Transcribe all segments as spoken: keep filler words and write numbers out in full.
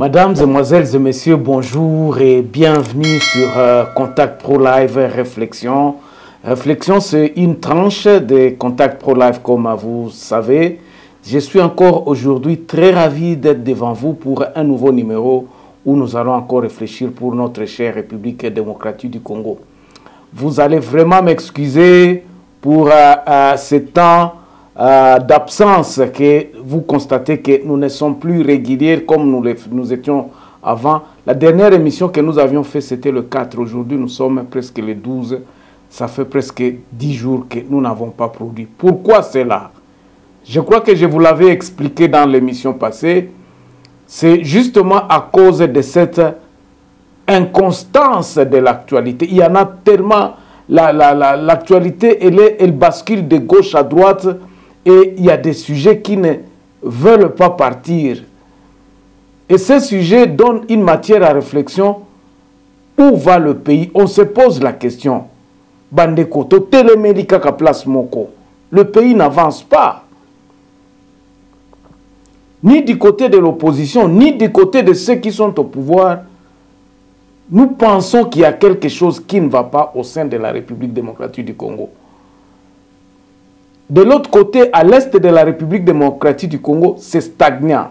Mesdames, Mesdemoiselles et Messieurs, bonjour et bienvenue sur euh, Contact Pro Live Réflexion. Réflexion, c'est une tranche de Contact Pro Live, comme vous savez. Je suis encore aujourd'hui très ravi d'être devant vous pour un nouveau numéro où nous allons encore réfléchir pour notre chère République démocratique du Congo. Vous allez vraiment m'excuser pour euh, euh, ce temps Euh, d'absence que vous constatez que nous ne sommes plus réguliers comme nous, les, nous étions avant. La dernière émission que nous avions fait, c'était le quatre. Aujourd'hui, nous sommes presque le douze. Ça fait presque dix jours que nous n'avons pas produit. Pourquoi cela? Je crois que je vous l'avais expliqué dans l'émission passée. C'est justement à cause de cette inconstance de l'actualité. Il y en a tellement. La, la, la, l'actualité, elle, est, elle bascule de gauche à droite. Et il y a des sujets qui ne veulent pas partir. Et ces sujets donnent une matière à réflexion. Où va le pays? On se pose la question. Bandeko, to télémédica ka place moko. Le pays n'avance pas. Ni du côté de l'opposition, ni du côté de ceux qui sont au pouvoir. Nous pensons qu'il y a quelque chose qui ne va pas au sein de la République démocratique du Congo. De l'autre côté, à l'est de la République démocratique du Congo, c'est stagnant.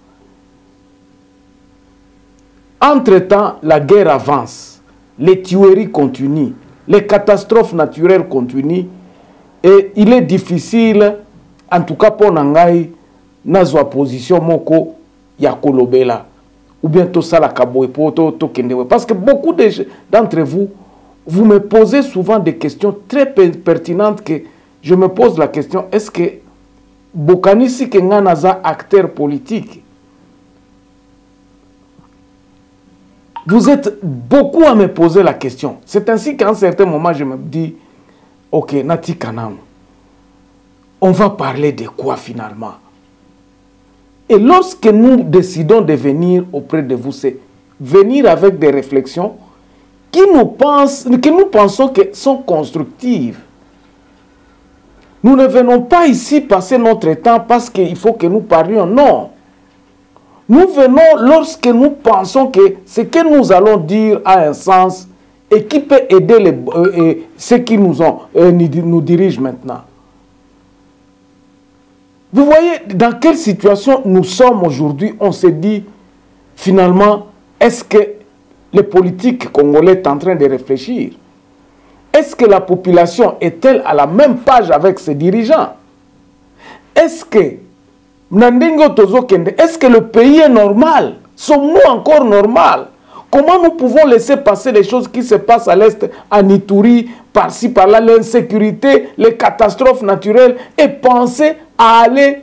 Entre-temps, la guerre avance, les tueries continuent, les catastrophes naturelles continuent, et il est difficile, en tout cas pour Nangai, nazo position moko ya kolobela, ou bien tout ça la kaboe pour to to kendewe. Parce que beaucoup d'entre vous, vous me posez souvent des questions très pertinentes que je me pose la question, est-ce que Bokanisi Kenganaza, acteur politique? Vous êtes beaucoup à me poser la question. C'est ainsi qu'à un certain moment, je me dis, ok, Nati Kanam, on va parler de quoi finalement? Et lorsque nous décidons de venir auprès de vous, c'est venir avec des réflexions qui nous pensent, que nous pensons que sont constructives. Nous ne venons pas ici passer notre temps parce qu'il faut que nous parlions. Non. Nous venons lorsque nous pensons que ce que nous allons dire a un sens et qui peut aider les, euh, ceux qui nous, ont, euh, nous dirigent maintenant. Vous voyez dans quelle situation nous sommes aujourd'hui? On se dit finalement, est-ce que les politiques congolais sont en train de réfléchir? Est-ce que la population est-elle à la même page avec ses dirigeants? Est-ce que, est-ce que le pays est normal? Sommes-nous encore normal? Comment nous pouvons laisser passer les choses qui se passent à l'Est, à Ituri, par-ci, par-là, l'insécurité, les catastrophes naturelles, et penser à aller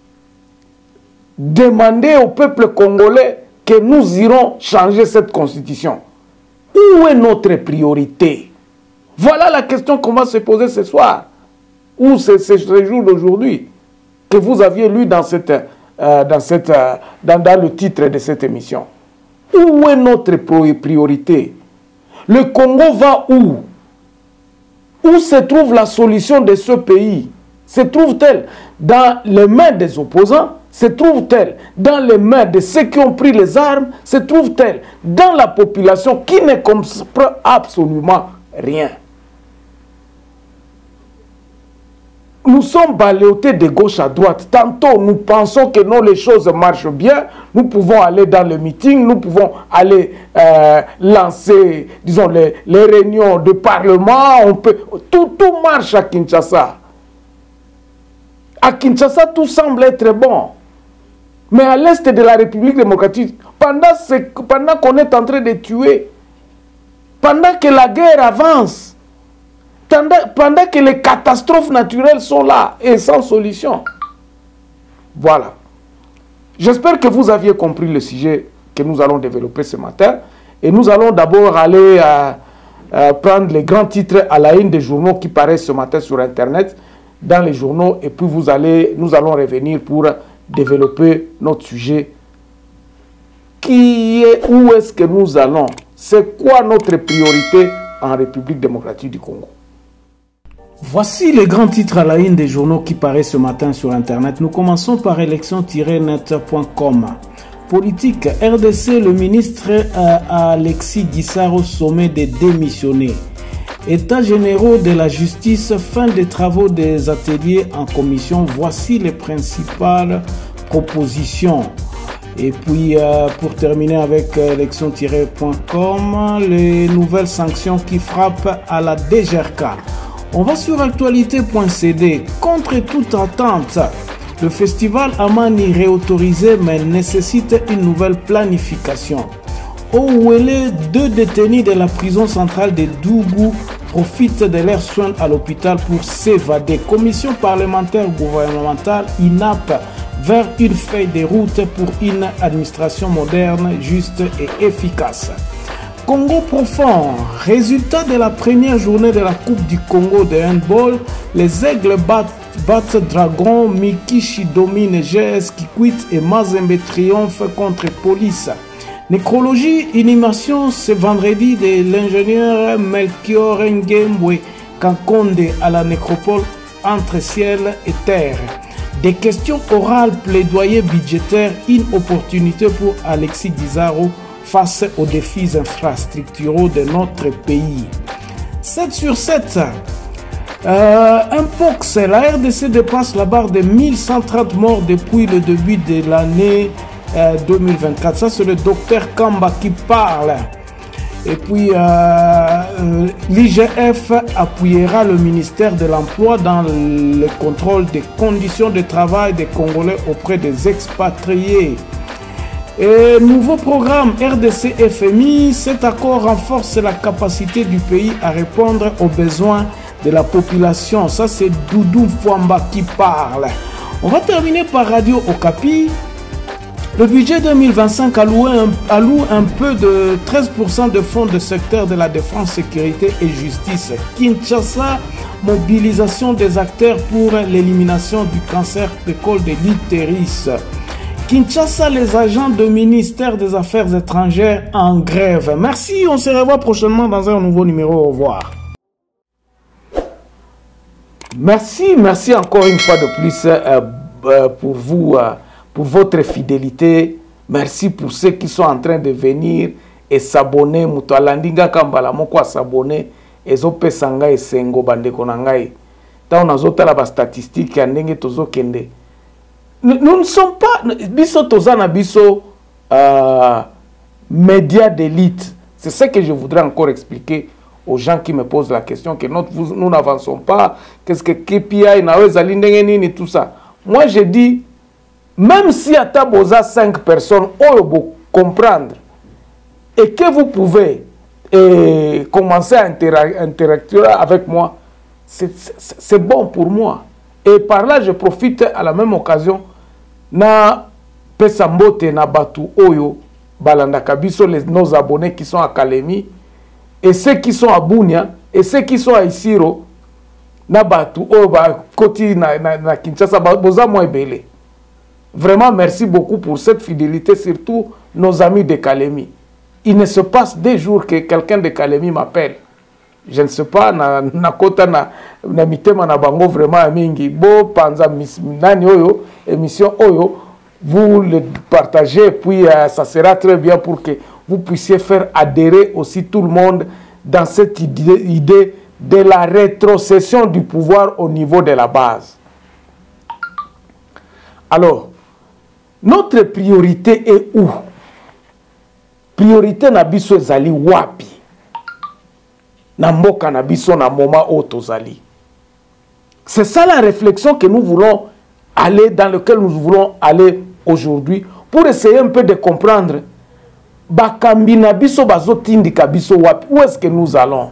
demander au peuple congolais que nous irons changer cette constitution? Où est notre priorité? Voilà la question qu'on va se poser ce soir, ou ce, ce jour d'aujourd'hui, que vous aviez lu dans, cette, euh, dans, cette, euh, dans, dans le titre de cette émission. Où est notre priorité? Le Congo va où? Où se trouve la solution de ce pays? Se trouve-t-elle dans les mains des opposants? Se trouve-t-elle dans les mains de ceux qui ont pris les armes? Se trouve-t-elle dans la population qui ne comprend absolument rien? Nous sommes balayés de gauche à droite. Tantôt, nous pensons que non, les choses marchent bien. Nous pouvons aller dans le meeting, nous pouvons aller euh, lancer, disons, les, les réunions de parlement. On peut, tout, tout marche à Kinshasa. À Kinshasa, tout semble être bon. Mais à l'est de la République démocratique, pendant, ce, pendant qu'on est en train de tuer, pendant que la guerre avance, pendant que les catastrophes naturelles sont là et sans solution. Voilà. J'espère que vous aviez compris le sujet que nous allons développer ce matin. Et nous allons d'abord aller euh, euh, prendre les grands titres à la une des journaux qui paraissent ce matin sur Internet, dans les journaux. Et puis vous allez, nous allons revenir pour développer notre sujet. Qui est, où est-ce que nous allons? C'est quoi notre priorité en République démocratique du Congo? Voici les grands titres à la une des journaux qui paraissent ce matin sur Internet. Nous commençons par élection tiret net point com. politique R D C, le ministre euh, Alexis Guissard au sommet des démissionnés. États généraux de la justice, fin des travaux des ateliers en commission. Voici les principales propositions. Et puis, euh, pour terminer avec euh, élection tiret point com, les nouvelles sanctions qui frappent à la D G R K. On va sur actualité point c d. Contre toute attente, le festival Amani réautorisé mais nécessite une nouvelle planification. Au Ouélé, deux détenus de la prison centrale de Dougou profitent de leurs soins à l'hôpital pour s'évader. Commission parlementaire gouvernementale I N A P vers une feuille de route pour une administration moderne, juste et efficace. Congo profond, résultat de la première journée de la Coupe du Congo de handball, les Aigles battent, battent Dragon, Mikishi domine G S Kikwit et Mazembe triomphe contre Police. Nécrologie, inhumation ce vendredi de l'ingénieur Melchior Ngembwe Kankonde à la nécropole entre ciel et terre. Des questions orales, plaidoyer budgétaire, une opportunité pour Alexis Guissaro face aux défis infrastructuraux de notre pays. sept sur sept. Euh, un pox, la R D C dépasse la barre de mille cent trente morts depuis le début de l'année euh, deux mille vingt-quatre. Ça, c'est le docteur Kamba qui parle. Et puis, euh, l'I G F appuiera le ministère de l'Emploi dans le contrôle des conditions de travail des Congolais auprès des expatriés. Et nouveau programme R D C F M I, cet accord renforce la capacité du pays à répondre aux besoins de la population. Ça, c'est Doudou Fouamba qui parle. On va terminer par Radio Okapi. Le budget deux mille vingt-cinq alloue un, alloue un peu de treize pour cent de fonds de secteur de la défense, sécurité et justice. Kinshasa, mobilisation des acteurs pour l'élimination du cancer précoce de l'utérus. Kinshasa, les agents du ministère des Affaires étrangères en grève. Merci, on se revoit prochainement dans un nouveau numéro. Au revoir. Merci, merci encore une fois de plus euh, euh, pour vous. Euh, pour votre fidélité. Merci pour ceux qui sont en train de venir et s'abonner. Muto alandinga kambala moko s'abonner ezope sanga esengo bandeko na ngai. Ta on azota la ba statistique ya ndenge tozo kende. Nous ne sommes pas biso tozana biso euh, médias d'élite. C'est ce que je voudrais encore expliquer aux gens qui me posent la question que notre, nous n'avançons pas. Qu'est-ce que K P I naweza lindenge nini tout ça. Moi je dis même si à Taboza cinq personnes, on peut comprendre et que vous pouvez et commencer à interagir avec moi, c'est bon pour moi. Et par là, je profite à la même occasion na Pesambote na Batu Oyo, Balanda Kabiso, les, nos abonnés qui sont à Kalemi, et ceux qui sont à Bunia, et ceux qui sont à Isiro, na Batu Oyo, Koti na, na, na Kinshasa, Boza Moebele. Vraiment, merci beaucoup pour cette fidélité, surtout nos amis de Kalemi. Il ne se passe des jours que quelqu'un de Kalemi m'appelle. Je ne sais pas, na na kota na na mitema na bango vraiment mingi. Bo panza nani oyo émission oyo, vous le partagez, puis euh, ça sera très bien pour que vous puissiez faire adhérer aussi tout le monde dans cette idée, idée de la rétrocession du pouvoir au niveau de la base. Alors, notre priorité est où? Priorité na biso ezali wapi? Na mboka na biso na moment otozali. C'est ça la réflexion que nous voulons aller, dans lequel nous voulons aller aujourd'hui, pour essayer un peu de comprendre bakambi na biso bazotindika biso wapi? Où est-ce que nous allons?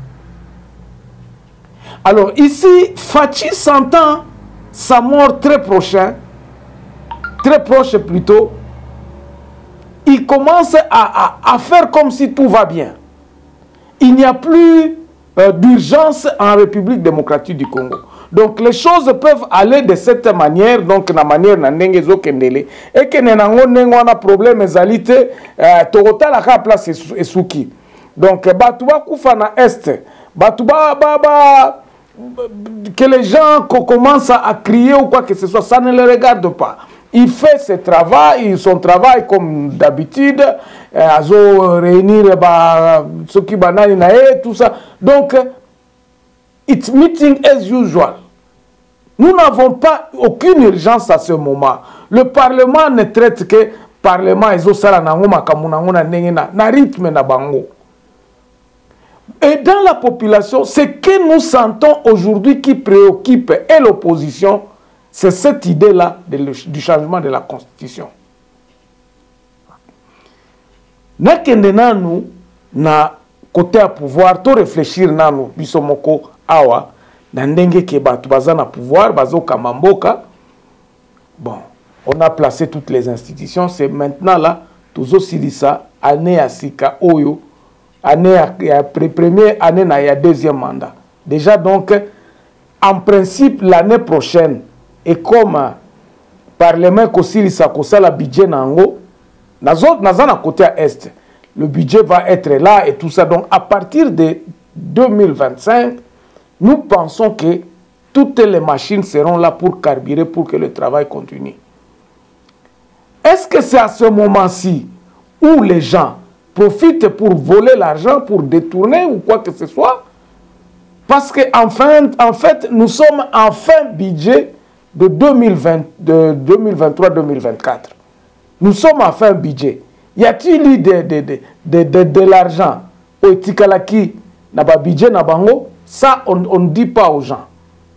Alors ici, Fachi s'entend sa mort très prochain. Très proche plutôt, il commence à, à, à faire comme si tout va bien. Il n'y a plus euh, d'urgence en République démocratique du Congo. Donc les choses peuvent aller de cette manière, donc la manière nandenge zo kendele, et que nenango nengo na problème ezalité, torota la ka place esuki. Donc batuba kufa na est, batuba ba ba que les gens commencent à crier ou quoi que ce soit, ça ne les regarde pas. il fait ce travail, son travail comme d'habitude, azo réunir ceux qui banani nae, tout ça. Donc, it's meeting as usual. Nous n'avons pas aucune urgence à ce moment. Le Parlement ne traite que Parlement et na rythme na bango. Et dans la population, ce que nous sentons aujourd'hui qui préoccupe et l'opposition, c'est cette idée-là du changement de la Constitution. Nakende nanu na côté à pouvoir, to réfléchir nanu bisomoko awa na ndenge ke batu baza na pouvoir bazo kamamboka. Bon, on a placé toutes les institutions, c'est maintenant là tozo silisa année à sika oyo année à première année na ya deuxième mandat. Déjà donc en principe l'année prochaine et comme parlement ko silisa ko sala budget nango nazo nazana côté à est, le budget va être là et tout ça. Donc à partir de deux mille vingt-cinq, nous pensons que toutes les machines seront là pour carburer, pour que le travail continue. Est-ce que c'est à ce moment-ci où les gens profitent pour voler l'argent, pour détourner ou quoi que ce soit? Parce qu'en fin, en fait, nous sommes en fin budget de deux mille vingt, de deux mille vingt-trois deux mille vingt-quatre. Nous sommes en fin budget. Y a-t-il eu de, de, de, de, de, de l'argent au Tikalaki, na ba budget na bango? Ça, on ne dit pas aux gens.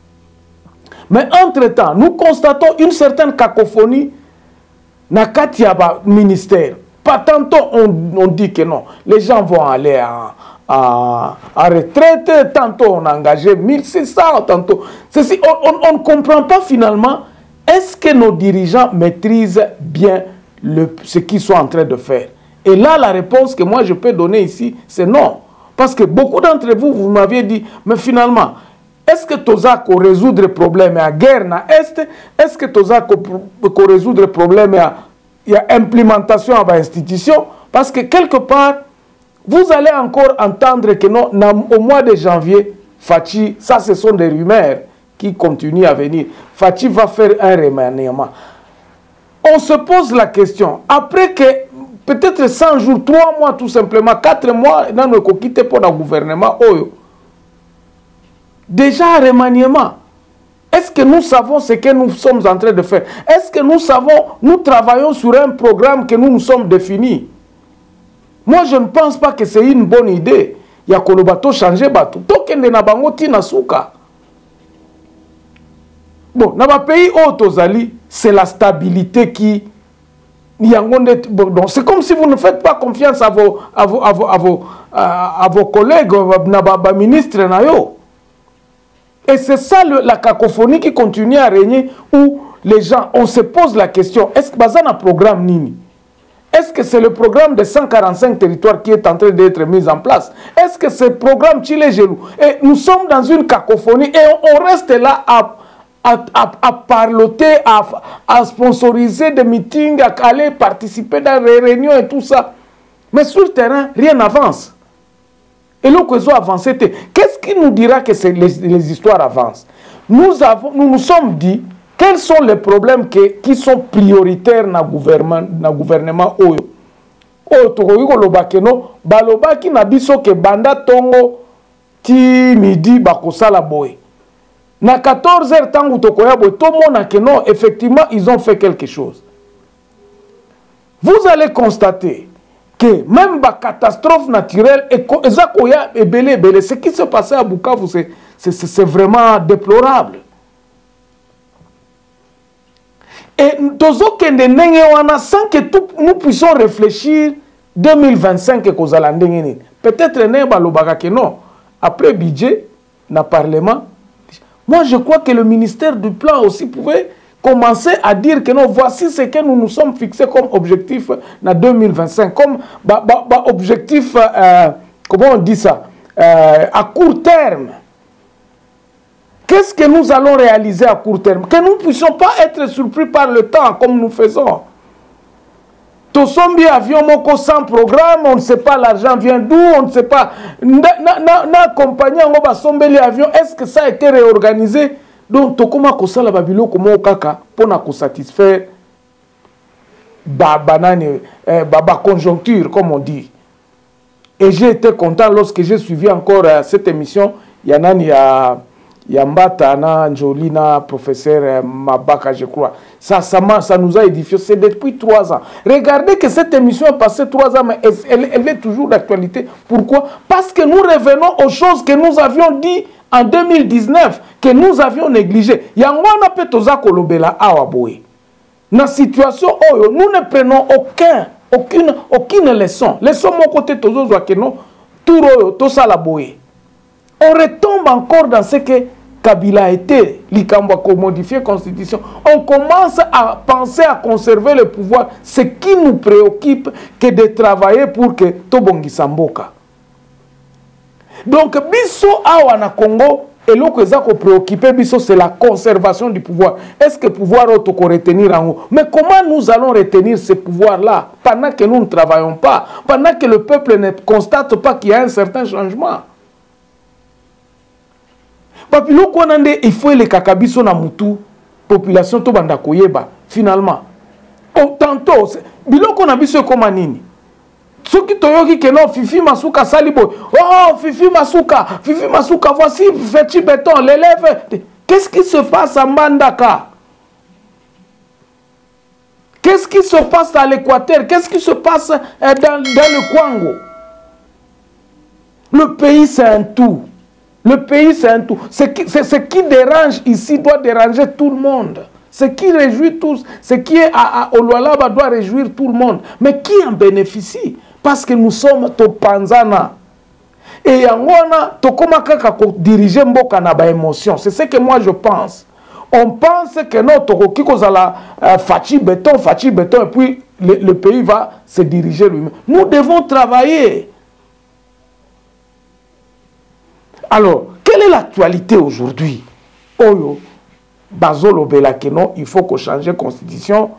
Mais entre-temps, nous constatons une certaine cacophonie na Katiaba ministère. Pas tantôt on, on dit que non, les gens vont aller en, en, en retraite, tantôt on a engagé mille six cents, tantôt... Ceci, on ne comprend pas finalement, est-ce que nos dirigeants maîtrisent bien le, ce qu'ils sont en train de faire? Et là, la réponse que moi je peux donner ici, c'est non. Parce que beaucoup d'entre vous, vous m'aviez dit, mais finalement, est-ce que tu as résoudre le problème à guerre na Est? Est-ce que tu as résoudre le problème à implémentation à l'institution? Parce que quelque part, vous allez encore entendre que non, au mois de janvier, Fachi, ça ce sont des rumeurs qui continuent à venir. Fachi va faire un remaniement. On se pose la question, après que peut-être cent jours, trois mois tout simplement, quatre mois, dans le quitté pour le gouvernement, oh, déjà remaniement. Est-ce que nous savons ce que nous sommes en train de faire? Est-ce que nous savons, nous travaillons sur un programme que nous nous sommes définis? Moi, je ne pense pas que c'est une bonne idée. Il y a que le bateau changer bateau. Tokende na bango tina suka. Bon, dans le pays Otozali, c'est la stabilité qui... C'est comme si vous ne faites pas confiance à vos, à vos, à vos, à vos, à vos collègues, à ministres. Et c'est ça le, la cacophonie qui continue à régner, où les gens, on se pose la question, est-ce que c'est un programme Nini? Est-ce que c'est le programme de cent quarante-cinq territoires qui est en train d'être mis en place? Est-ce que c'est le programme Chile-Gelou? Et nous sommes dans une cacophonie et on, on reste là à... À, à, à parloter, à, à sponsoriser des meetings, à aller participer dans les réunions et tout ça. Mais sur le terrain, rien n'avance. Et là, qu'ils ont avancé, qu'est-ce qui nous dira que les, les histoires avancent? Nous, avons, nous nous sommes dit, quels sont les problèmes que, qui sont prioritaires dans le gouvernement, dans le gouvernement Oyo? Oyo, Togoyiko Lobakeno, Balobaki Nabiso ke Banda Tongo, Ti Midi Bakosala Boy. Na quatorze heures, tant que tout le monde que non, effectivement, ils ont fait quelque chose. Vous allez constater que même la catastrophe naturelle, ce qui s'est passé à Bukavu, c'est vraiment déplorable. Et sans que tout, nous puissions réfléchir deux mille vingt-cinq, peut-être que non, après budget, dans le Parlement, moi, je crois que le ministère du Plan aussi pouvait commencer à dire que non, voici ce que nous nous sommes fixés comme objectif en deux mille vingt-cinq, comme bah, bah, bah, objectif, euh, comment on dit ça, euh, à court terme. Qu'est-ce que nous allons réaliser à court terme? Que nous ne puissions pas être surpris par le temps comme nous faisons. Tosombi avion moko sans programme, on ne sait pas l'argent vient d'où, on ne sait pas. Na compagnie on va sombeli avion, est-ce que ça a été réorganisé? Donc tokoma kosala babilo komo kaka pour na ko satisfaire ba banane eh, ba, ba conjoncture comme on dit. Et j'ai été content lorsque j'ai suivi encore euh, cette émission. Il y en a il y a Yambata, Njolina, professeur euh, Mabaka, je crois. Ça, ça, ça nous a édifié. C'est depuis trois ans. Regardez que cette émission est passée trois ans, mais elle, elle est toujours d'actualité. Pourquoi? Parce que nous revenons aux choses que nous avions dit en deux mille dix-neuf, que nous avions négligées. Yangwana petoza kolobela awaboe. Dans la situation où nous ne prenons aucun, aucune, aucune leçon. Leçon mon côté tozo zwakeno, tout royo, tout ça la boe. On retombe encore dans ce que Kabila a été, l'Ikamba a modifié la Constitution. On commence à penser à conserver le pouvoir. Ce qui nous préoccupe, que de travailler pour que Tobongi Samboka. Donc, biso awa na Congo, et l'autre qui est préoccupé, c'est la conservation du pouvoir. Est-ce que le pouvoir auto retenir en haut? Mais comment nous allons retenir ce pouvoir-là pendant que nous ne travaillons pas, pendant que le peuple ne constate pas qu'il y a un certain changement? Il faut les kakabiso na mutu, population to banda koyeba, finalement. Oh, tantôt, biloko na biso comme nini? Ceux qui toyoki que non, Fifi Masuka Salibo, oh, Fifi Masuka, Fifi Masuka, voici Feti Béton, l'élève. Qu'est-ce qui se passe à Mbandaka? Qu'est-ce qui se passe à l'Équateur? Qu'est-ce qui se passe dans, dans le Kwango? Le pays, c'est un tout. Le pays, c'est un tout. Ce qui, ce qui dérange ici doit déranger tout le monde. Ce qui réjouit tous, ce qui est à, à Olualaba doit réjouir tout le monde. Mais qui en bénéficie? Parce que nous sommes Topanzana. Et Yangona, Tokomakaka diriger Mboka na ba émotion. C'est ce que moi je pense. On pense que notre Kikouzala Fachi Béton, Fachi Béton, et puis le, le pays va se diriger lui-même. Nous devons travailler. Alors, quelle est l'actualité aujourd'hui? Oyo, Bazolo Belakeno, il faut qu'on change la constitution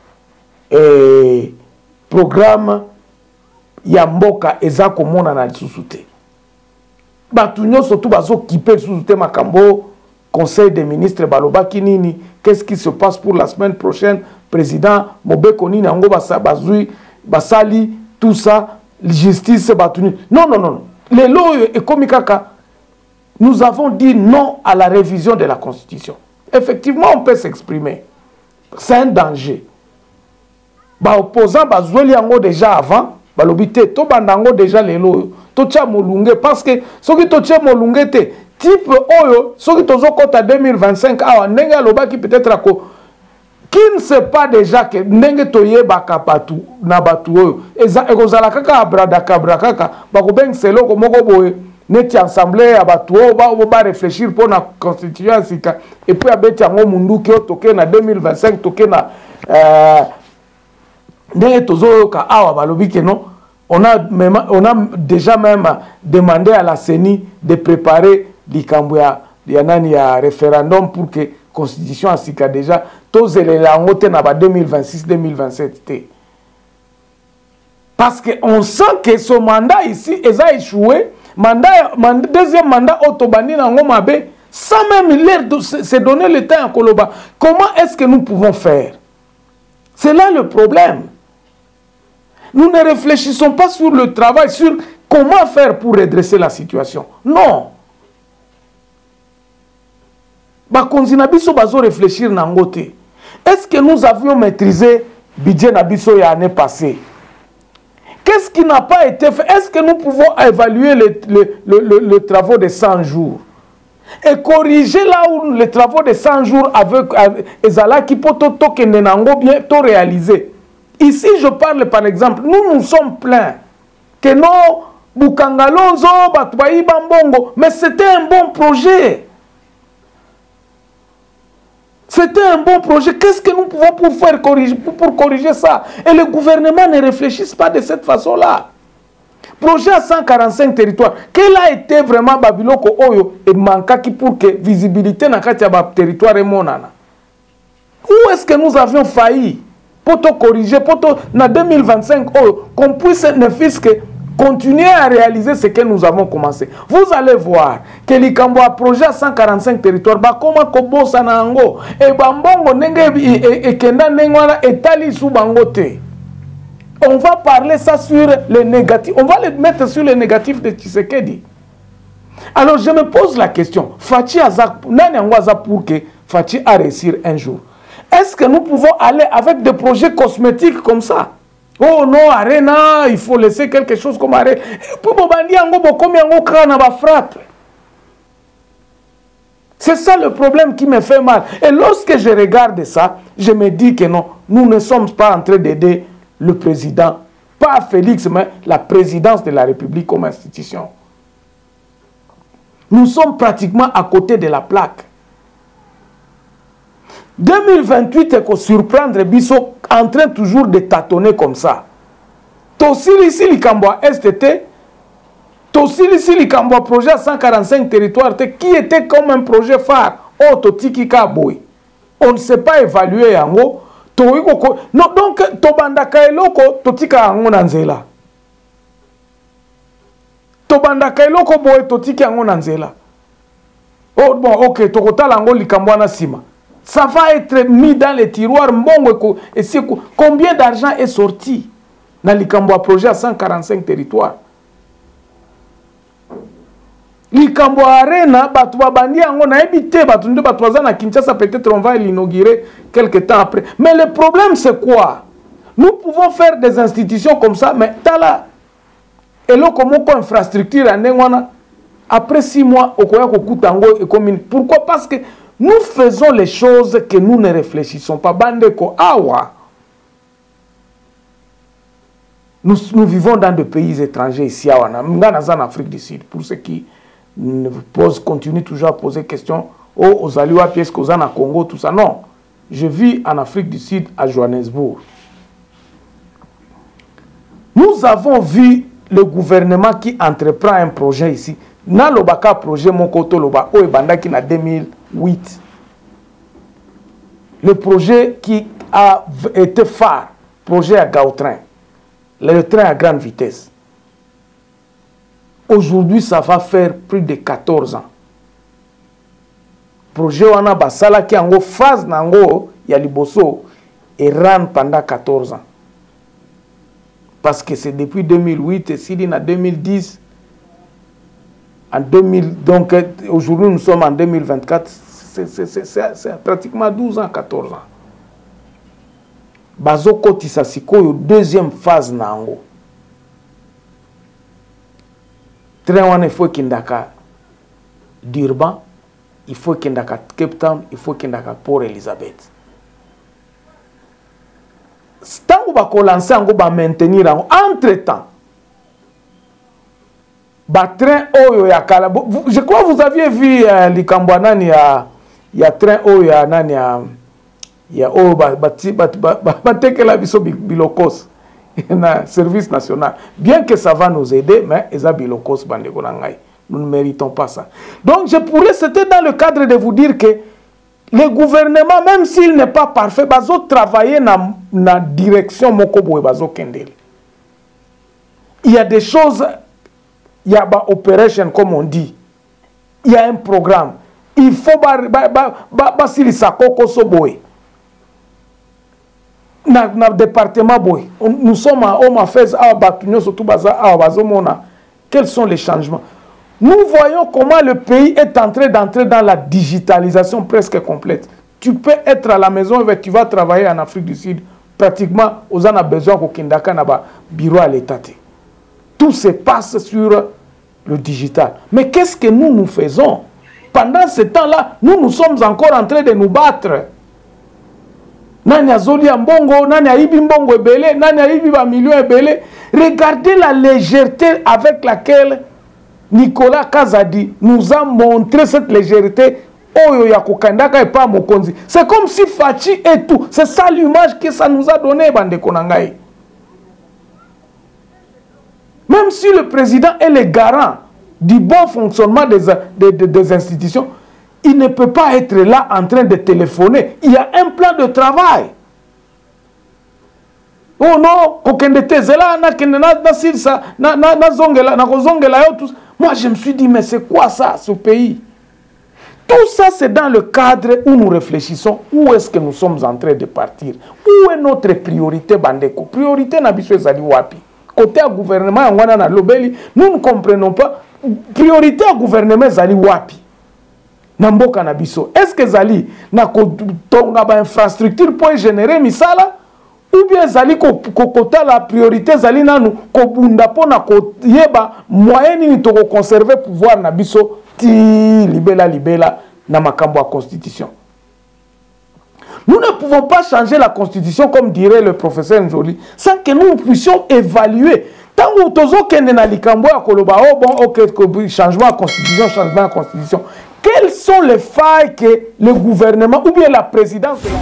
et programme Yamboka Ezako Mona na Susute. Batunyo surtout Bazo Kipé Susute Makambo, Conseil des ministres Baloba Kinini, qu'est-ce qui se passe pour la semaine prochaine? Président Mobeko Nini Ango Bazui, Basali, tout ça, justice Batunyo. Non, non, non. Les lois et Komikaka. Nous avons dit non à la révision de la Constitution. Effectivement, on peut s'exprimer. C'est un danger. Bah, opposant, bah, Zoueli Ango déjà avant, bah, l'obité, to bandango déjà les lois, to tia molunge, parce que ce qui to tia molunge te, type oyo, ce qui tozo kota deux mille vingt-cinq, ah, nenga loba qui peut-être à ko, qui ne sait pas déjà que nenge toye bakapatu, nabatu oyo, et kozala kaka abradaka brakaka, bah, ko beng selo ko moko boye, neti assemblée à batuo ba ba réfléchir pour la constitution sika et puis abeti yango mundu ki otoke na deux mille vingt-cinq toke na euh ndenge tozo ka awa balobi ke non on a même, on a déjà même demandé à la C E N I de préparer likambo ya ya nani ya référendum pour que constitution sika déjà tozelela yango te na ba deux mille vingt-six deux mille vingt-sept te. Parce que on sent que ce mandat ici est a échoué. Mandat, mandat, deuxième mandat Otobani Nangomabe, sans même l'air se donner le temps à Koloba. Comment est-ce que nous pouvons faire? C'est là le problème. Nous ne réfléchissons pas sur le travail, sur comment faire pour redresser la situation. Non. Bakonzi Nabiso bazo réfléchir nangote. Est-ce que nous avions maîtrisé budget Nabiso il y a l'année passée? Qu'est-ce qui n'a pas été fait? Est-ce que nous pouvons évaluer les, les, les, les, les travaux de cent jours et corriger là où les travaux de cent jours avec Ezala qui peut bien tout réaliser? Ici, je parle par exemple, nous nous sommes plaints que non, Bukangalonzo, Batouaï Bambongo, mais c'était un bon projet. C'était un bon projet. Qu'est-ce que nous pouvons pour faire corriger, pour, pour corriger ça? Et le gouvernement ne réfléchisse pas de cette façon-là. Projet à cent quarante-cinq territoires. Quel a été vraiment Babiloko Oyo et Mankaki pour que visibilité dans le territoire est monana? Où est-ce que nous avions failli pour te corriger, pour te, en deux mille vingt-cinq, qu'on puisse ne fût que continuez à réaliser ce que nous avons commencé. Vous allez voir que l'Ikambo a projet à cent quarante-cinq territoires. Bah comment kobo sanango et bambongo nenge et kenda nengwana etali sous bangote. On va parler ça sur les négatifs. On va les mettre sur les négatifs de Tshisekedi. Alors je me pose la question. Fachi Azak, nani angwaza pour que Fachi a réussir un jour. Est-ce que nous pouvons aller avec des projets cosmétiques comme ça? Oh non, Arena, il faut laisser quelque chose comme Arena. C'est ça le problème qui me fait mal. Et lorsque je regarde ça, je me dis que non, nous ne sommes pas en train d'aider le président, pas Félix, mais la présidence de la République comme institution. Nous sommes pratiquement à côté de la plaque. deux mille vingt-huit est qu'on surprendre Bisso en train toujours de tâtonner comme ça. Tosili ici l'Ikamboa S T T, Tosili ici l'Ikamboa projet à cent quarante-cinq territoires qui était comme un projet phare. Oh Totiki Kaboui. On ne sait pas évaluer en haut. Non, donc, Tobandaka eloko, Totika ango nanzela. Tobandaka eloko boy, Totika ango nanzela. Oh, bon, ok, Tokota lango likambwana sima. Ça va être mis dans les tiroirs. Et combien d'argent est sorti dans l'Ikamboa projet à cent quarante-cinq territoires? L'Ikamboa Arena, Batouabandi, on a habité, Batunde, Batouazana, Kinshasa, peut-être on va l'inaugurer quelques temps après. Mais le problème, c'est quoi? Nous pouvons faire des institutions comme ça, mais tala, et là, comme on infrastructure, après six mois, au Koya Kokutango et commune. Pourquoi? Parce que nous faisons les choses que nous ne réfléchissons pas. Bandeko, awa. Nous, nous vivons dans des pays étrangers ici, en Afrique du Sud, pour ceux qui pose, continue toujours à poser question oh, aux Aliwa pièces qu'aux en Congo, tout ça. Non, je vis en Afrique du Sud, à Johannesburg. Nous avons vu le gouvernement qui entreprend un projet ici. Na lobaka projet Mokoto Loba, oh, Bandaki na deux mille huit. Le projet qui a été phare, projet à Gautrin, le train à grande vitesse. Aujourd'hui, ça va faire plus de quatorze ans. Projet wana basala qui en phase nango ya liboso et ran pendant quatorze ans. Parce que c'est depuis deux mille huit et si en deux mille dix, en deux mille, donc aujourd'hui nous sommes en deux mille vingt-quatre, c'est pratiquement douze ans, quatorze ans. Bazoko Tisasiko, deuxième phase nango. Train il faut qu'il y ait d'Urban, il faut qu'il y ait Cape Town, il faut qu'il y ait Port Elizabeth. Tant que vous avez lancé, vous allez maintenir entre-temps. Je crois que vous aviez vu les Cambouanan, il y a train où il y a il y a oh bilokos un service national. Bien que ça va nous aider, mais bilokos nous ne méritons pas ça. Donc je pourrais, c'était dans le cadre de vous dire que le gouvernement, même s'il n'est pas parfait, bazo travailler dans la direction mokobo et bazo kendel. Il y a des choses, il y a ba operation comme on dit, il y a un programme. Il faut ba ba ba ba sili sakoko soboé. Dans le département boy, nous sommes à Homme Affairs à Batunyo surtout baza à Bazomona. Quels sont les changements? Nous voyons comment le pays est en train d'entrer dans la digitalisation presque complète. Tu peux être à la maison et tu vas travailler en Afrique du Sud. Pratiquement, aux en a besoin qu'au Kindaka n'a pas bureau à l'État. Tout se passe sur le digital. Mais qu'est-ce que nous nous faisons? Pendant ce temps-là, nous nous sommes encore en train de nous battre. Nanya Zoli Mbongo, Nanya Ibi Mbongo Ebele, Nanya Ibi Bamilio Ebele. Regardez la légèreté avec laquelle Nicolas Kazadi nous a montré cette légèreté. Oyo ya kokandaka et pas Mokonzi. C'est comme si Fachi et tout. C'est ça l'image que ça nous a donné, Bande Konangaï. Même si le président est le garant du bon fonctionnement des, des, des, des institutions, il ne peut pas être là en train de téléphoner. Il y a un plan de travail. oh non, kokende te zela na kende na na silsa na na na zongela na kozongela yo tout. Moi je me suis dit mais c'est quoi ça ce pays? Tout ça c'est dans le cadre où nous réfléchissons où est-ce que nous sommes en train de partir. Où est notre priorité bandeko? Priorité na biso ezali wapi? Côté à gouvernement ngwana na lobeli, nous ne comprenons pas priorité à gouvernement ezali wapi? Na mboka na biso. Est-ce que ezali na ko tonga ba infrastructure pour générer misala? Ou bien zali ko kota la priorité zali nanu ko bunda pona ko yeba moyen ni to conserver pouvoir na biso ti libela libela na makambo ya constitution. Nous ne pouvons pas changer la constitution comme dirait le professeur Njoli sans que nous puissions évaluer tant que tozo kende na likambo ya koloba oh bon OK changement de constitution changement de constitution. Quelles sont les failles que le gouvernement ou bien la présidence de la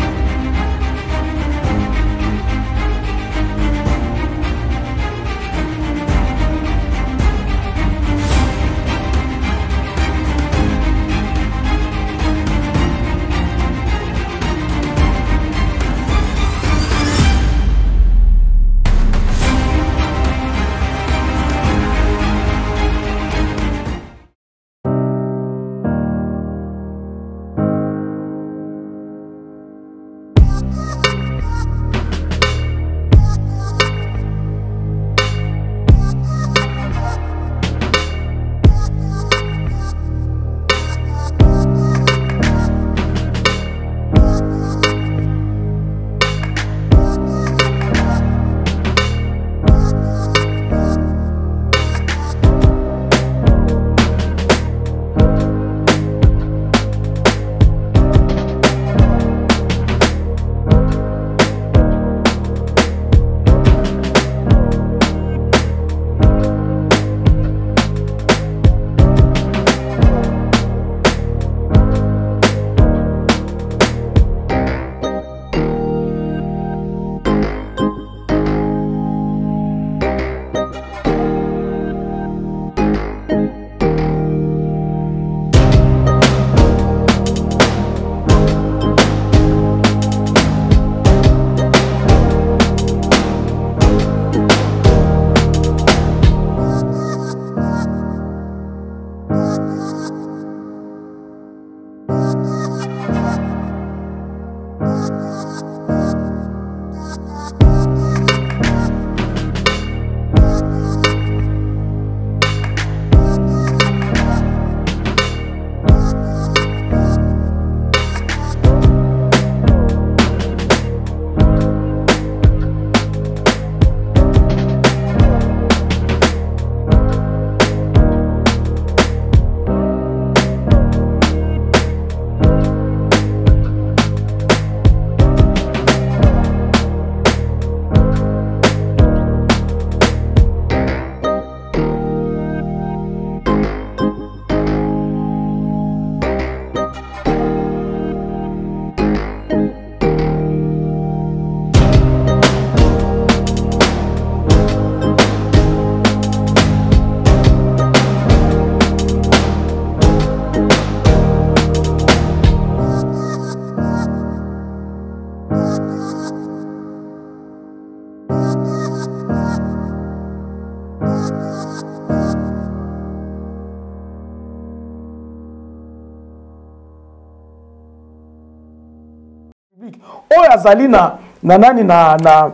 Oh azali na nanani na na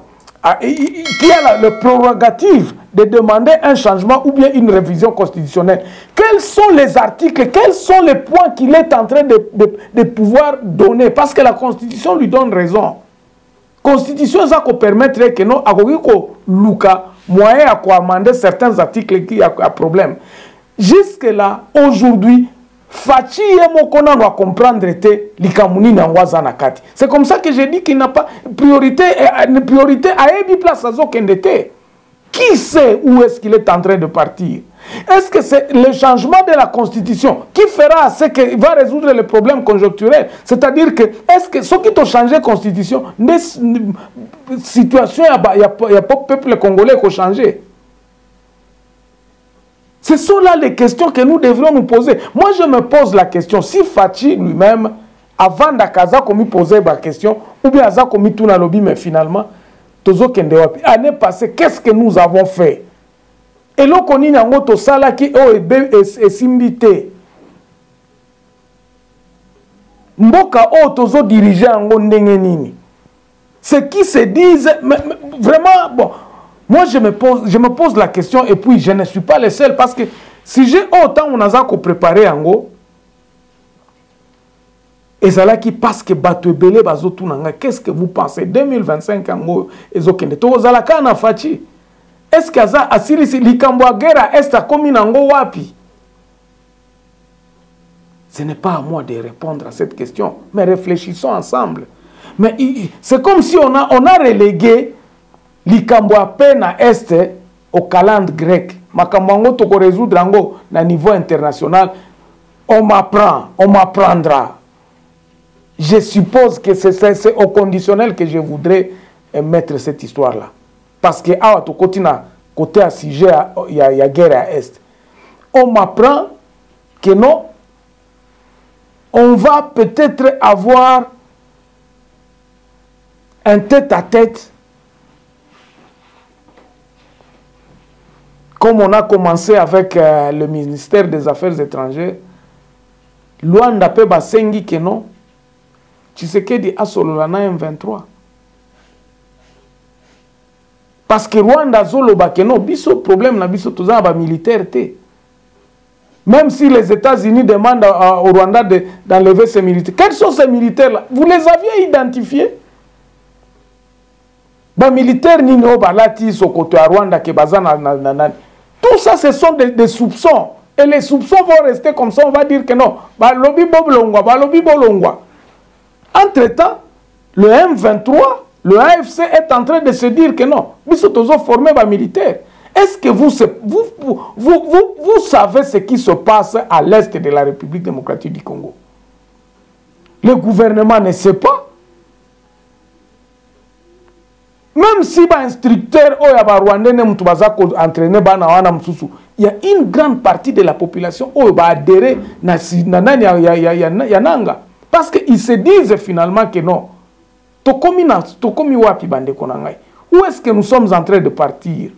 qui a le prérogative de demander un changement ou bien une révision constitutionnelle. Quels sont les articles, quels sont les points qu'il est en train de, de, de pouvoir donner? Parce que la Constitution lui donne raison. Constitution, ça permet que nous avons moyen à amender certains articles qui a problème. Jusque-là, aujourd'hui, Fachi et Mokona doit comprendre que l'Ikamuni n'envoie nakati. C'est comme ça que j'ai dit qu'il n'a pas priorité, une priorité à Ebi place à Zokendete. Qui sait où est-ce qu'il est en train de partir? Est-ce que c'est le changement de la Constitution qui fera ce qui va résoudre les problèmes conjoncturels? C'est-à-dire que, est-ce que ceux qui ont changé la Constitution, la situation, il n'y a pas de peuple congolais qui a changé? Ce sont là les questions que nous devrions nous poser. Moi, je me pose la question, si Fachi lui-même, avant d'Akaza, comme il posait la question, ou bien Aza comme il tourne à lobby, mais finalement, tozo kende wapi. Année passée, qu'est-ce que nous avons fait? Et là, on a un autre sala qui est simbité. Mboka o tozo diriger en ndenge nini. Ce qui se disent, mais, mais, vraiment, bon, moi je me, pose, je me pose la question et puis je ne suis pas le seul parce que si j'ai autant on a préparé en go, et ça là qui passe que bateau belé bazo tout nanga, qu'est-ce que vous pensez deux mille vingt-cinq en go ezokende to zalaka na fachi. Est-ce que ça asili si likambo guerre est à comme nango wapi? Ce n'est pas à moi de répondre à cette question, mais réfléchissons ensemble. Mais c'est comme si on a, on a relégué likambo à peine à est au calendrier grec. Makambo toko résoudre ango na niveau international. On m'apprend, on m'apprendra. Je suppose que c'est au conditionnel que je voudrais mettre cette histoire-là. Parce que à tout côté côté à sujet il y a, y a guerre à est. On m'apprend que non, on va peut-être avoir un tête-à-tête, comme on a commencé avec euh, le ministère des Affaires étrangères. Luanda pe basengi que non, Tshisekedi a sololana M vingt-trois. Parce que Rwanda zoloba que non, biso problème na biso toza ba militaire te. Même si les États-Unis demandent à, au Rwanda d'enlever ces militaires. Quels sont ces militaires-là? Vous les aviez identifiés? Les militaires ni no balati sokoto à Rwanda ke bazana na na. Tout ça, ce sont des, des soupçons. Et les soupçons vont rester comme ça. On va dire que non. Ba lobi boblongwa, ba lobi bolongwa. Entre-temps, le M vingt-trois, le A F C est en train de se dire que non. Biso tozo formé ba militaire. Est-ce que vous, vous, vous, vous, vous, vous savez ce qui se passe à l'est de la République démocratique du Congo? Le gouvernement ne sait pas. Même si les instructeurs il y a une grande partie de la population qui va adhérer à parce qu'ils se disent finalement que non. Où est-ce que nous sommes en train de partir?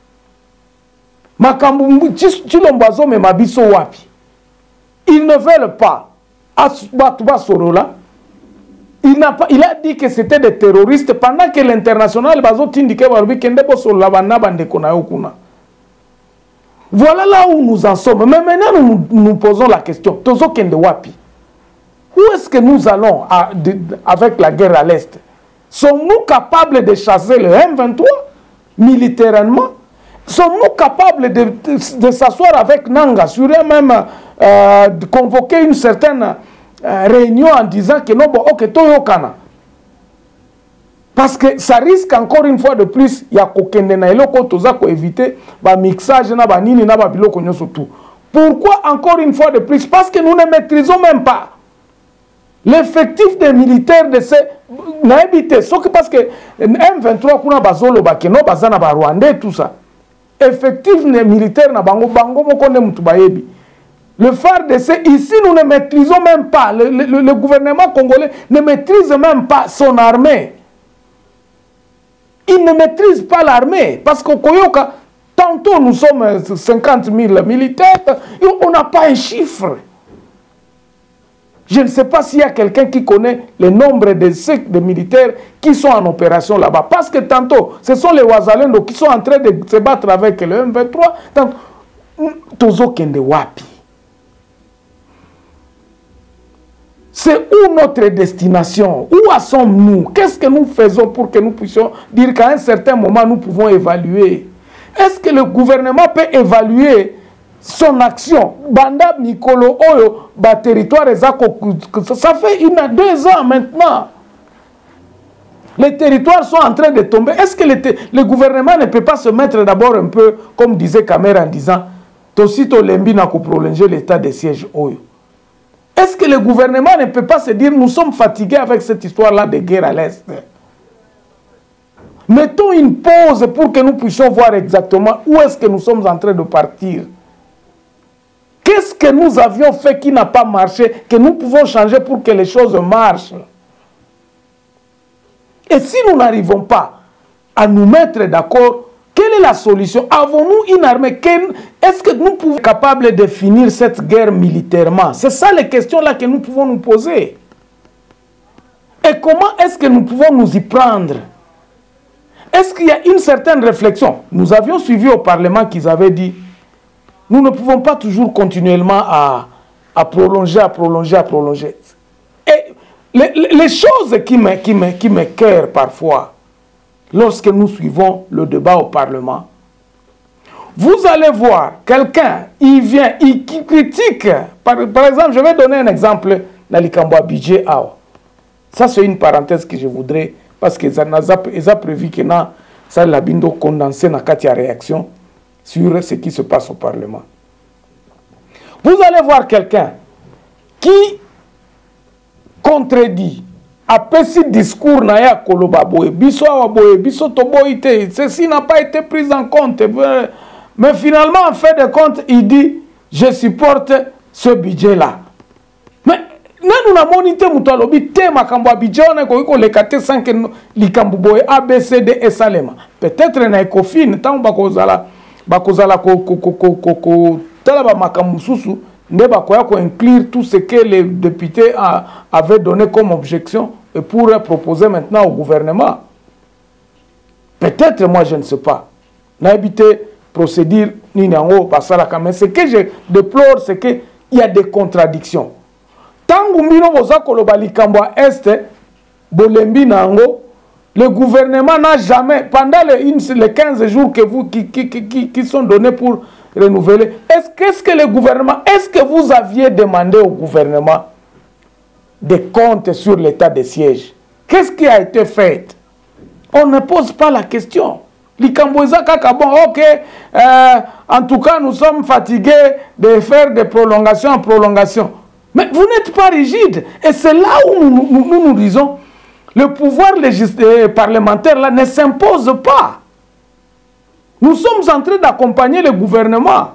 Ils ne veulent pas. Il, a pas, il a dit que c'était des terroristes pendant que l'international voilà là où nous en sommes. Mais maintenant nous nous posons la question. Où est-ce que nous allons à, de, avec la guerre à l'Est? Sommes-nous capables de chasser le M vingt-trois militairement? Sommes-nous capables de, de, de s'asseoir avec Nanga sur même euh, de convoquer une certaine euh, réunion en disant que non, bon, ok, toyokana. Parce que ça risque encore une fois de plus, il y a kokende na eloko toza ko éviter ba mixage na ba nini na ba biloko nyoso tout. Pourquoi encore une fois de plus? Parce que nous ne maîtrisons même pas l'effectif des militaires de ces naïbité. Sauf que parce que M vingt-trois kuna bazolo ba keno bazana ba Rwandais tout ça. Effectif militaire na bango bango mokonde mutubayebi. Le phare de ces ici nous ne maîtrisons même pas. Le, le, le gouvernement congolais ne maîtrise même pas son armée. Il ne maîtrise pas l'armée. Parce qu'au Koyoka, tantôt nous sommes cinquante mille militaires, on n'a pas un chiffre. Je ne sais pas s'il y a quelqu'un qui connaît le nombre de, de militaires qui sont en opération là-bas. Parce que tantôt, ce sont les Ouazalendo qui sont en train de se battre avec le M vingt-trois. Tozo Kende Wapi. C'est où notre destination? Où sommes-nous? Qu'est-ce que nous faisons pour que nous puissions dire qu'à un certain moment, nous pouvons évaluer? Est-ce que le gouvernement peut évaluer son action? Banda Mikolo Oyo, ba territoire, ça fait une à deux ans maintenant. Les territoires sont en train de tomber. Est-ce que le, le gouvernement ne peut pas se mettre d'abord un peu, comme disait Kamera en disant, Tosito Lembi n'a qu'à prolonger l'état de siège Oyo? Est-ce que le gouvernement ne peut pas se dire, nous sommes fatigués avec cette histoire-là de guerre à l'Est? Mettons une pause pour que nous puissions voir exactement où est-ce que nous sommes en train de partir. Qu'est-ce que nous avions fait qui n'a pas marché, que nous pouvons changer pour que les choses marchent? Et si nous n'arrivons pas, à nous mettre d'accord. Quelle est la solution? Avons-nous une armée? Est-ce que nous pouvons être capables de finir cette guerre militairement? C'est ça les questions-là que nous pouvons nous poser. Et comment est-ce que nous pouvons nous y prendre? Est-ce qu'il y a une certaine réflexion? Nous avions suivi au Parlement qu'ils avaient dit, nous ne pouvons pas toujours continuellement à, à prolonger, à prolonger, à prolonger. Et les, les choses qui me, qui me, qui m'écœurent parfois, lorsque nous suivons le débat au Parlement, vous allez voir quelqu'un, il vient, il critique. Par, par exemple, je vais donner un exemple dans l'Ikambo Abidje Awa. Ça, c'est une parenthèse que je voudrais, parce qu'ils ont prévu que ça l'a bindo condensé dans la réaction sur ce qui se passe au Parlement. Vous allez voir quelqu'un qui contredit. Après ce discours, ceci n'a pas été pris en compte. Mais finalement, en fait de compte, il dit, je supporte ce budget-là. Mais nous avons monité Moutalobi, thème à Kambo Abidjan, on a les quatre cinq Likambo A, B, C, D et Salema. Peut-être na Ecofin, tant bakozala, bakozala ko ko ko ko ko ko talaba makamususu. Ne va inclure tout ce que les députés a, avaient donné comme objection et pour proposer maintenant au gouvernement. Peut-être, moi je ne sais pas. N'habité procédure ni nango basalaka. Mais ce que je déplore, c'est qu'il y a des contradictions. Tant que mino boza koloba likambo est bolembi nango, le gouvernement n'a jamais, pendant les, les quinze jours que vous, qui, qui, qui, qui sont donnés pour renouveler, est-ce qu'est-ce que le gouvernement, est-ce que vous aviez demandé au gouvernement des comptes sur l'état de siège? Qu'est-ce qui a été fait? On ne pose pas la question. Likamboisa kaka bon, ok, euh, en tout cas nous sommes fatigués de faire des prolongations en prolongation. Mais vous n'êtes pas rigide. Et c'est là où nous nous, nous, nous disons, le pouvoir parlementaire là ne s'impose pas. Nous sommes en train d'accompagner le gouvernement.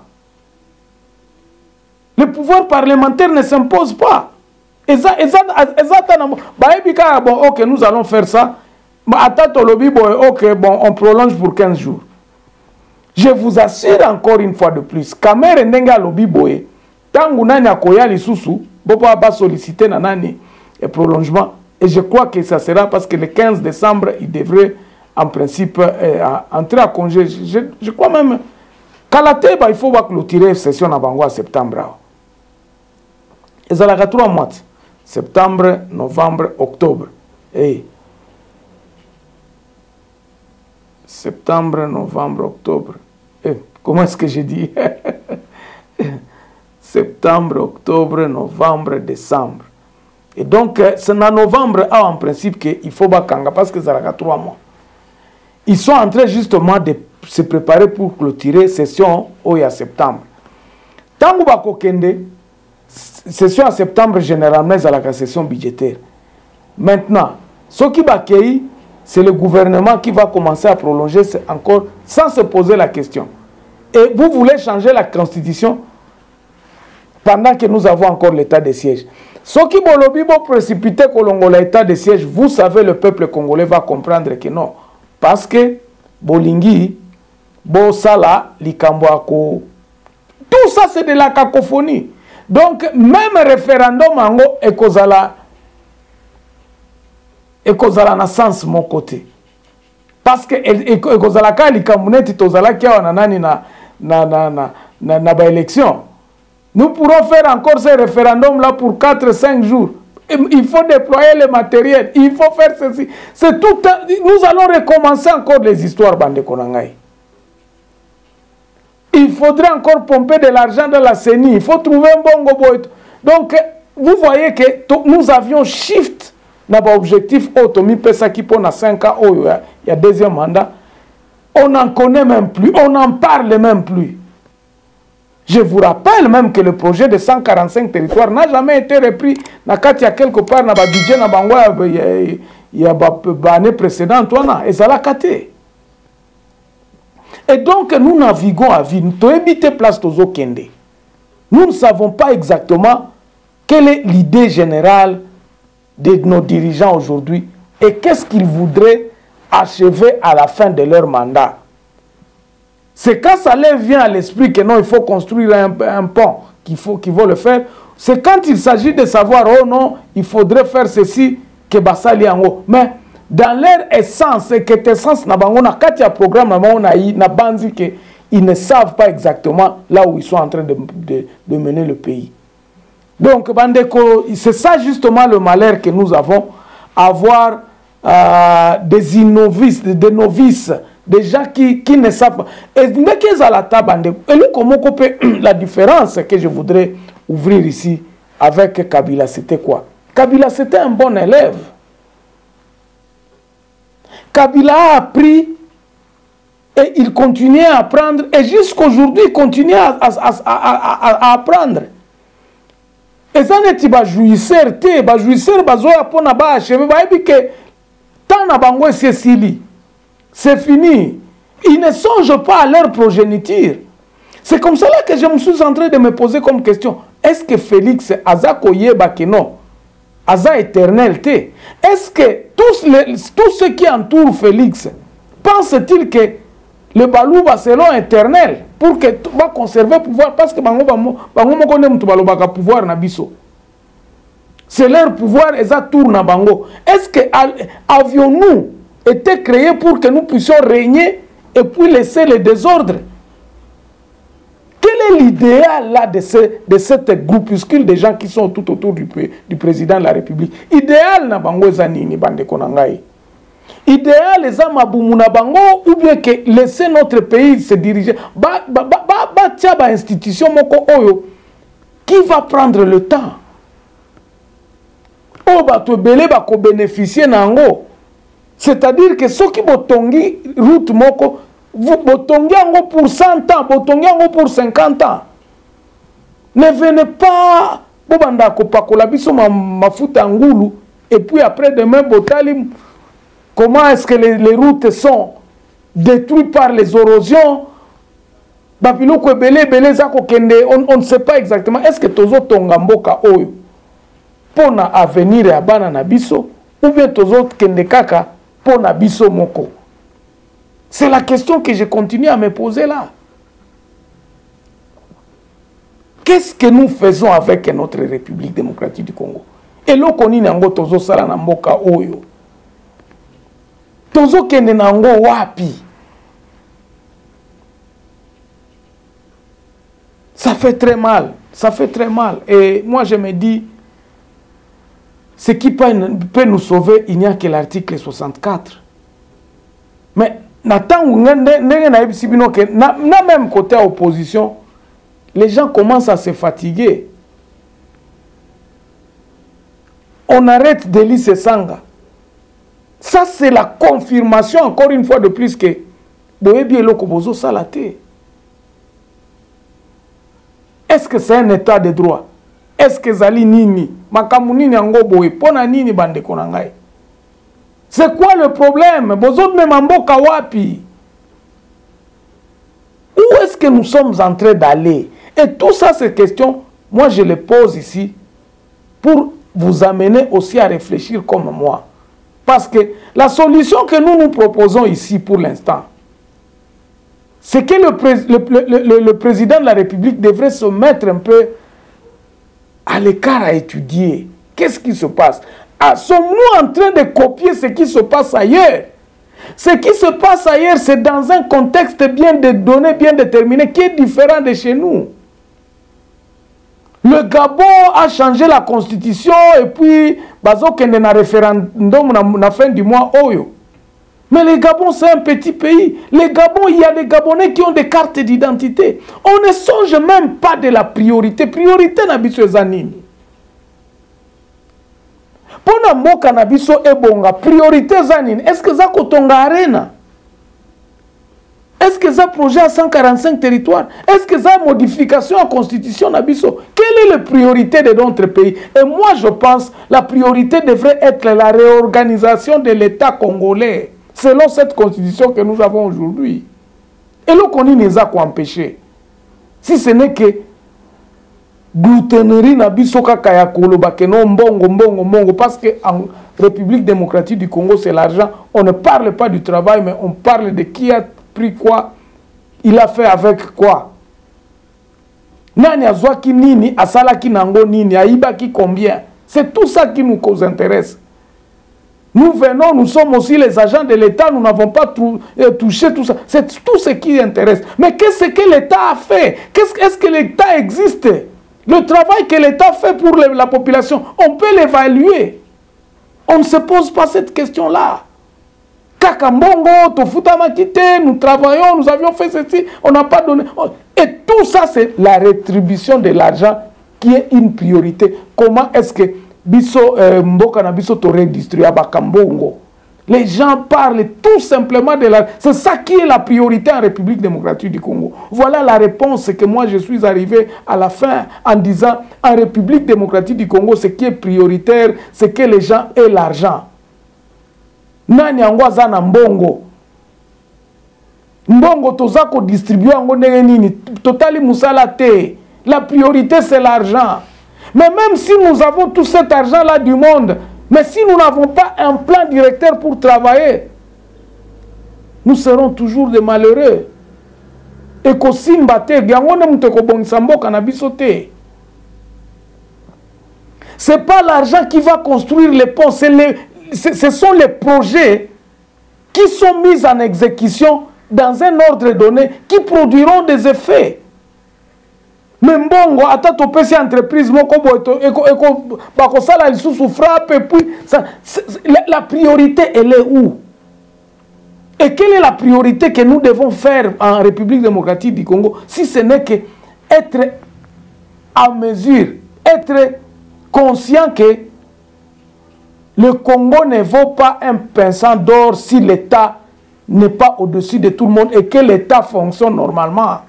Le pouvoir parlementaire ne s'impose pas. Exactement. Bon, ok, nous allons faire ça. Ok, bon, on prolonge pour quinze jours. Je vous assure encore une fois de plus, Kamere Ndenga Lobi Boye, tangu nani akoya lisusu, bobo ba solliciter nanani et prolongement. Et je crois que ça sera parce que le quinze décembre, il devrait en principe euh, entrer à congé. Je, je crois même qu'à la tête, il faut clôturer la session en septembre. Et ça a trois mois. Septembre, novembre, octobre. Et septembre, novembre, octobre. Et comment est-ce que j'ai dit? Septembre, octobre, novembre, décembre. Et donc, c'est en novembre, ah, en principe, qu'il faut bakanga parce que ça a trois mois. Ils sont en train justement de se préparer pour clôturer session au ya septembre. Tant que bako kende, session en septembre généralement c'est la session budgétaire. Maintenant, ce qui va accueillir, c'est le gouvernement qui va commencer à prolonger encore sans se poser la question. Et vous voulez changer la constitution pendant que nous avons encore l'état de siège. Ce qui va précipiter l'état de siège, vous savez, le peuple congolais va comprendre que non. Parce que Bolingi, Bosala, Likambwako, tout ça c'est de la cacophonie. Donc, même référendum ango et kozala et kozala na sens mon côté. Parce que et kozala ka likammuneti tozala kia na nani na na na na na, na ba élection. Nous pourrons faire encore ce référendum là pour quatre cinq jours. Il faut déployer le matériel, il faut faire ceci. C'est tout un... Nous allons recommencer encore les histoires bande konangai. Il faudrait encore pomper de l'argent dans la C E N I. Il faut trouver un bon gobo. Donc, vous voyez que nous avions shift dans l'objectif Otomi Pesaki pour cinq ans, il y a deuxième mandat. On n'en connaît même plus, on n'en parle même plus. Je vous rappelle même que le projet de cent quarante-cinq territoires n'a jamais été repris. Il y a quelque part dans le budget, il y a l'année précédente, et ça l'a caté. Et donc, nous naviguons à vie. Nous évitons place Tozo Kende. Nous ne savons pas exactement quelle est l'idée générale de nos dirigeants aujourd'hui et qu'est-ce qu'ils voudraient achever à la fin de leur mandat. C'est quand ça leur vient à l'esprit que non, il faut construire un, un pont, qu'il faut, qu'il faut le faire. C'est quand il s'agit de savoir, oh non, il faudrait faire ceci, que basali en haut. Mais dans leur essence, et que essence, na bango na katia programme na bango na na banzi que ils ne savent pas exactement là où ils sont en train de, de, de mener le pays. Donc, Bandeko, c'est ça justement le malheur que nous avons, avoir euh, des novices, des, des novices, des gens qui, qui ne savent pas. Et dès qu'ils à la table, et là, comment couper la différence que je voudrais ouvrir ici avec Kabila, c'était quoi? Kabila, c'était un bon élève. Kabila a appris et il continuait à apprendre, et jusqu'aujourd'hui, il continue à, à, à, à, à apprendre. Et ça n'est pas jouisseur, pas jouisseur, pas jouisseur, pour n'a pas achevé, bah, et que tant n'a pas ngoué c'est sili. C'est fini. Ils ne songent pas à leur progéniture. C'est comme cela que je me suis en train de me poser comme question. Est-ce que Félix Aza Koyeba que non? Aza éternel té? Est-ce que tous, les, tous ceux qui entourent Félix pensent-ils que le balou va selon éternel pour que va conserver le pouvoir? Parce que bango bango bango connaît mutu balobaka pouvoir na biso. C'est leur pouvoir et ça tourne à bango. Est-ce que avions-nous été créés pour que nous puissions régner et puis laisser le désordre? Quel est l'idéal là de, ce, de cette groupuscule de gens qui sont tout autour du, du président de la République? Idéal na bango zanini bande konangai. Idéal les amaboumou na bango ou bien que laisser notre pays se diriger. Ba ba ba ba, ba tia ba institution moko oyo qui va prendre le temps. Oh ba to belé ba ko bénéficier nango. C'est-à-dire que ceux qui botongi route moko vous botongi ango pour cent ans, botongi ango pour cinquante ans. Ne venez pas bobanda ko pakola biso ma mafuta ngulu et puis après demain botali. Comment est-ce que les, les routes sont détruites par les érosions? On, on ne sait pas exactement. Est-ce que Tozo Tongamboka Oyo pour na avenir à Bana Nabiso ou bien Tozo Kendekaka pour Nabiso Moko? C'est la question que je continue à me poser là. Qu'est-ce que nous faisons avec notre République démocratique du Congo? Et là, on a dit Tozo Salanamboka Oyo. Tozo kende nango wapi? Ça fait très mal, ça fait très mal. Et moi je me dis, ce qui peut, peut nous sauver, il n'y a que l'article soixante-quatre. Mais n'attend même côté opposition, les gens commencent à se fatiguer. On arrête Délice Sanga. Ça, c'est la confirmation, encore une fois de plus, que Boyebi Lokobozo Salaté. Est-ce que c'est un état de droit? Est-ce que Zali Nini, Makamunini Ango Boye, Pona Nini Bande Konangai? C'est quoi le problème? Bozo Memambo Kawapi. Où est-ce que nous sommes en train d'aller? Et tout ça, ces questions, moi je les pose ici pour vous amener aussi à réfléchir comme moi. Parce que la solution que nous nous proposons ici pour l'instant, c'est que le, pré le, le, le, le président de la République devrait se mettre un peu à l'écart à étudier. Qu'est-ce qui se passe? Ah, sommes-nous en train de copier ce qui se passe ailleurs? Ce qui se passe ailleurs, c'est dans un contexte bien donné, bien déterminé, qui est différent de chez nous. Le Gabon a changé la constitution et puis bazo kende na référendum na, na fin du mois Oyo. Mais le Gabon c'est un petit pays. Le Gabon, il y a des Gabonais qui ont des cartes d'identité. On ne songe même pas de la priorité. Priorité na biso zanini. Pona mboka na biso ebonga priorité zanini. Est-ce que ça kotonga arena? Est-ce que ça projet à cent quarante-cinq territoires? Est-ce que ça modification à la constitution d'Abisso? Quelle est la priorité de notre pays? Et moi, je pense que la priorité devrait être la réorganisation de l'État congolais, selon cette constitution que nous avons aujourd'hui. Et là, on nous a empêché. Si ce n'est que gloutonnerie na biso kaka ya koloba ke non mbongo mbongo mbongo, parce que en République démocratique du Congo c'est l'argent. On ne parle pas du travail, mais on parle de qui a pris quoi, il a fait avec quoi. Nani azwaki nini, asalaki nango nini, aibaki combien. C'est tout ça qui nous intéresse. Nous venons, nous sommes aussi les agents de l'État, nous n'avons pas touché tout ça. C'est tout ce qui intéresse. Mais qu'est-ce que l'État a fait? Est-ce que l'État existe? Le travail que l'État fait pour la population, on peut l'évaluer. On ne se pose pas cette question-là. Kakambongo, Tofuta-Makite, nous travaillons, nous avions fait ceci, on n'a pas donné. Et tout ça, c'est la rétribution de l'argent qui est une priorité. Comment est-ce que Biso Mboka na Biso t'aurait distribué à Bakambongo? Les gens parlent tout simplement de la... C'est ça qui est la priorité en République démocratique du Congo. Voilà la réponse que moi je suis arrivé à la fin en disant en République démocratique du Congo, ce qui est prioritaire, c'est que les gens aient l'argent. Nani angwaza na mbongo. Mbongo tozako distribuer ango ndenge nini. Totali musala te. La priorité c'est l'argent. Mais même si nous avons tout cet argent-là du monde, mais si nous n'avons pas un plan directeur pour travailler, nous serons toujours des malheureux. Et c'est pas l'argent qui va construire les ponts, les, ce sont les projets qui sont mis en exécution dans un ordre donné qui produiront des effets. Mais mbongo ata topesi entreprise moko boto eko eko bakosala lisusu frappe et puis ça, la, la priorité elle est où? Et quelle est la priorité que nous devons faire en République démocratique du Congo si ce n'est que être à mesure, être conscient que le Congo ne vaut pas un pincement d'or si l'État n'est pas au-dessus de tout le monde et que l'État fonctionne normalement.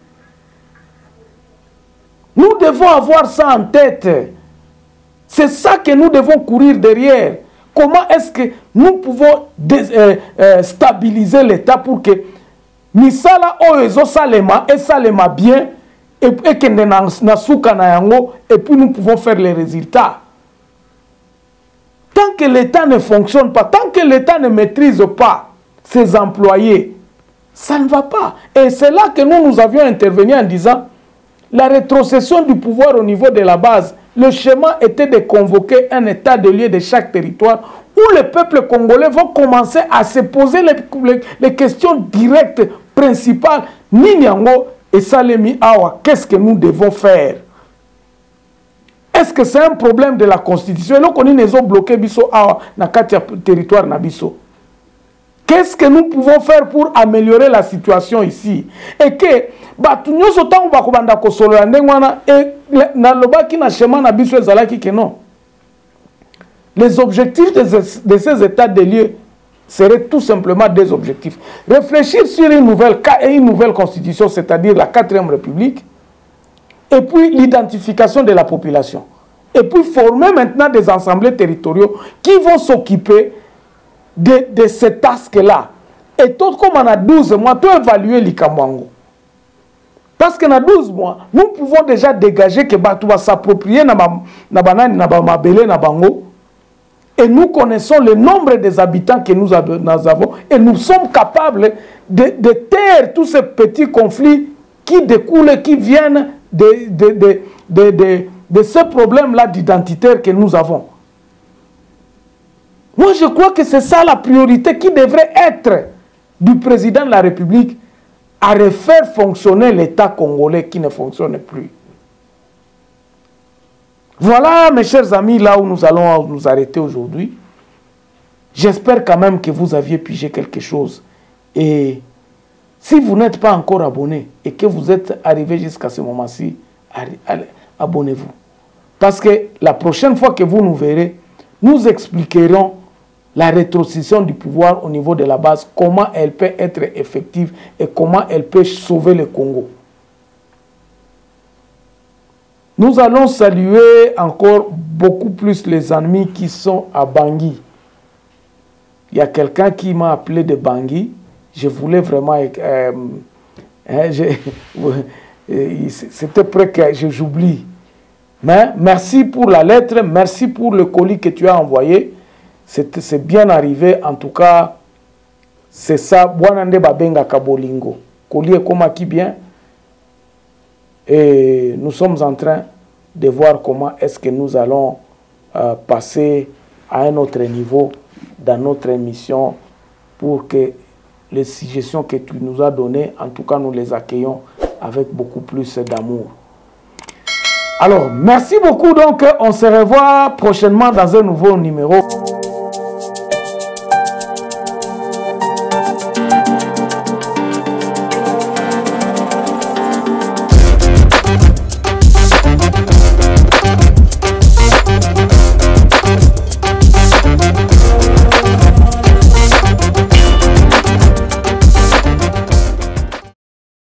Nous devons avoir ça en tête. C'est ça que nous devons courir derrière. Comment est-ce que nous pouvons euh, euh, stabiliser l'État pour que Misala Oezo Salema et Salema bien et, et que Nasuka Nayango et puis nous pouvons faire les résultats. Tant que l'État ne fonctionne pas, tant que l'État ne maîtrise pas ses employés, ça ne va pas. Et c'est là que nous, nous avions intervenu en disant la rétrocession du pouvoir au niveau de la base. Le schéma était de convoquer un état de lieu de chaque territoire où le peuple congolais va commencer à se poser les, les, les questions directes, principales. Ninyango et Salemi Awa, qu'est-ce que nous devons faire? Est-ce que c'est un problème de la Constitution? Et là, on a bloqué Bisso Awa dans le territoire Nabiso. Qu'est-ce que nous pouvons faire pour améliorer la situation ici? Et que les objectifs de, de ces états de lieu seraient tout simplement des objectifs. Réfléchir sur une nouvelle, une nouvelle constitution, c'est-à-dire la quatrième république, et puis l'identification de la population. Et puis former maintenant des assemblées territoriaux qui vont s'occuper de, de ces tasks-là. Et tout comme on a douze mois, tout évaluer l'Ikamwango. Parce que dans douze mois, nous pouvons déjà dégager que Batou va s'approprier na banane, na mabele, na bango. Et nous connaissons le nombre des habitants que nous avons. Et nous sommes capables de, de taire tous ces petits conflits qui découlent, qui viennent de, de, de, de, de, de ce problème-là d'identitaire que nous avons. Moi, je crois que c'est ça la priorité qui devrait être du président de la République, à refaire fonctionner l'État congolais qui ne fonctionne plus. Voilà, mes chers amis, là où nous allons nous arrêter aujourd'hui. J'espère quand même que vous aviez pigé quelque chose. Et si vous n'êtes pas encore abonné et que vous êtes arrivé jusqu'à ce moment-ci, abonnez-vous. Parce que la prochaine fois que vous nous verrez, nous expliquerons la rétrocession du pouvoir au niveau de la base, comment elle peut être effective et comment elle peut sauver le Congo. Nous allons saluer encore beaucoup plus les ennemis qui sont à Bangui. Il y a quelqu'un qui m'a appelé de Bangui. Je voulais vraiment... Euh, hein, c'était près que j'oublie. Mais merci pour la lettre, merci pour le colis que tu as envoyé. C'est bien arrivé, en tout cas, c'est ça. Bwanande babenga kabolingo. Colis est comme qui bien. Et nous sommes en train de voir comment est-ce que nous allons euh, passer à un autre niveau dans notre émission pour que les suggestions que tu nous as données, en tout cas, nous les accueillons avec beaucoup plus d'amour. Alors, merci beaucoup. Donc, on se revoit prochainement dans un nouveau numéro.